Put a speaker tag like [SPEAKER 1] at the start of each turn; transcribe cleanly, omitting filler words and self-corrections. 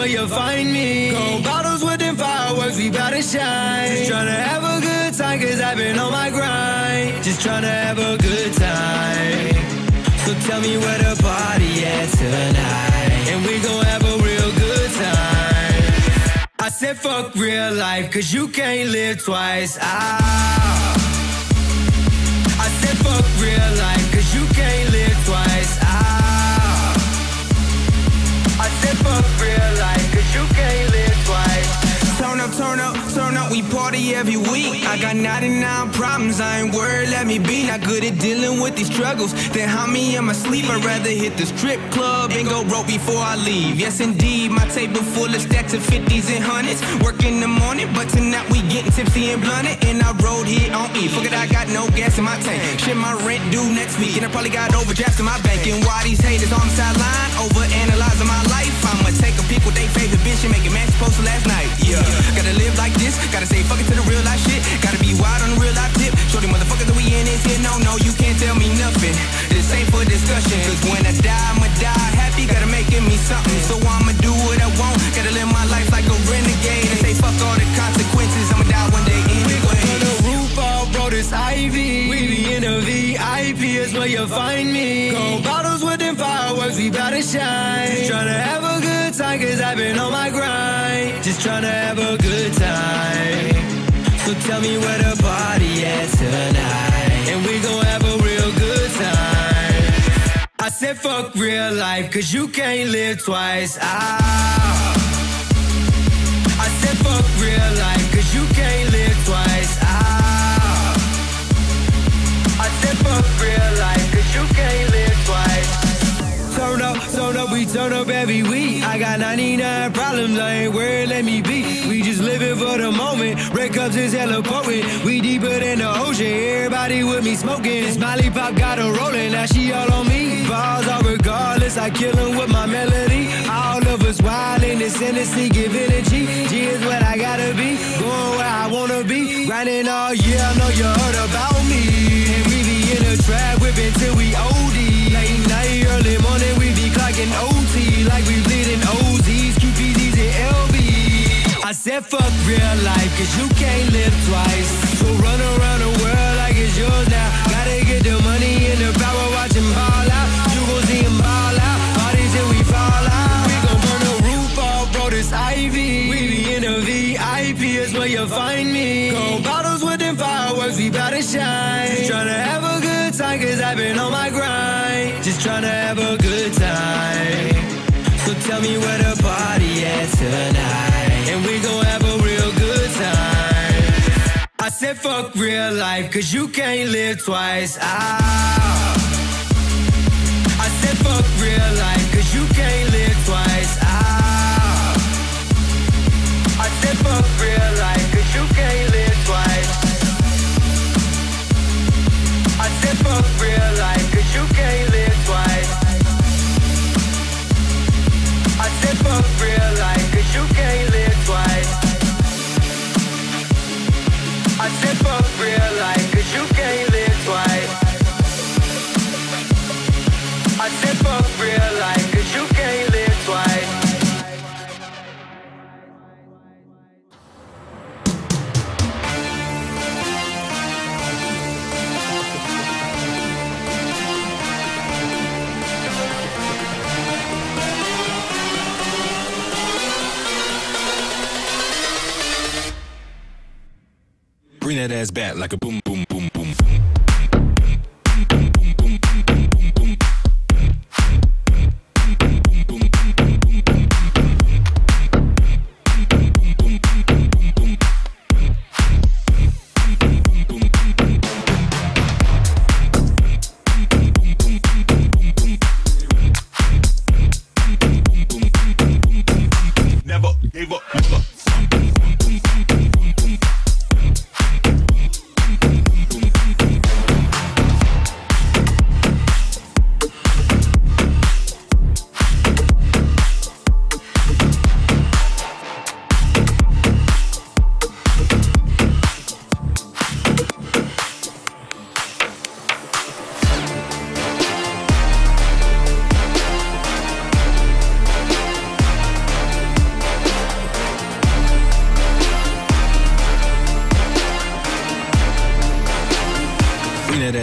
[SPEAKER 1] you'll find me. Gold bottles with them fireworks, we bout to shine. Just tryna have a good time, cause I've been on my grind. Just tryna have a good time. So tell me where the party at tonight, and we gon' have a real good time. I said fuck real life, cause you can't live twice. I said fuck real life, cause you can't live twice. I said fuck real life, cause you can't live twice.
[SPEAKER 2] Turn up, turn up, turn up, we party every week. I got 99 problems, I ain't worried, let me be. Not good at dealing with these struggles, then haunt me in my sleep. I'd rather hit the strip club and go broke before I leave. Yes indeed, my table full of stacks of 50s and 100s. Work in the morning, but tonight we getting tipsy and blunted. And I rode here on E, forget I got no gas in my tank. Shit, my rent due next week, and I probably got overdrafts in my bank. And why these haters on the sideline, overanalyzing my life? I'ma take a pic with they favorite bitch and make a match poster last night, yeah. Gotta live like this, gotta say fuck it to the real life shit. Gotta be wild on the real life tip. Show them motherfuckers that we in this here. No, you can't tell me nothing. This ain't for discussion, cause when I die, I'ma die happy. Gotta make it me something, so I'ma do what I want. Gotta live my life like a renegade and say fuck all the consequences. I'ma die one day anyway.
[SPEAKER 1] On the roof, all bro, this Ivy. We be in a VIP, is where you'll find me. Gold bottles with them fireworks, we bout to shine. Just tryna have a good time, cause I've been on my grind. Just tryna have a good time. So tell me where the party at tonight, and we gon' have a real good time. I said fuck real life, cause you can't live twice. I said fuck real life, cause you can't live twice. I said fuck real life, cause you can't live twice. Turn up, we turn up every week. I got 99 problems, I ain't worried, let me be. We just living for the moment. Red cups is hella potent. We deeper than the ocean. Everybody with me smoking. Smiley Pop got her rolling, now she all on me. Balls are regardless, I kill them with my melody. All of us wild in this Tennessee, give energy. G is what I gotta be, going where I wanna be. Grinding all year, I know you heard about me. And we be in a trap whipping till we OD. Late night, early morning, we be clocking OT. Like we bleeding OZs, QPDs and LBs. I said fuck real life, cause you can't live twice. So run around the world like it's yours now. Gotta get the money and the power, watch him ball out. You gon' see him ball out, parties till we fall out. We gon' burn the roof off, bro, this Ivy. We be in a VIP, is where you'll find me. Gold bottles with them fireworks, we bout to shine. Just tryna have a good time, cause I've been on my grind. Just tryna have a good time. So tell me where the party at tonight, and we gon' have a real good time. I said fuck real life, cause you can't live twice. I said fuck real life, cause you can't live twice. I said fuck real life, cause you can't live twice. I said fuck real life, cause you can't live twice. I said fuck real life, cause you can't live twice. I said fuck real life, cause you can't live twice. I said fuck real life, cause you can't live twice.
[SPEAKER 3] Bring that ass back like a boom, boom, boom, boom.
[SPEAKER 4] Never gave up, never.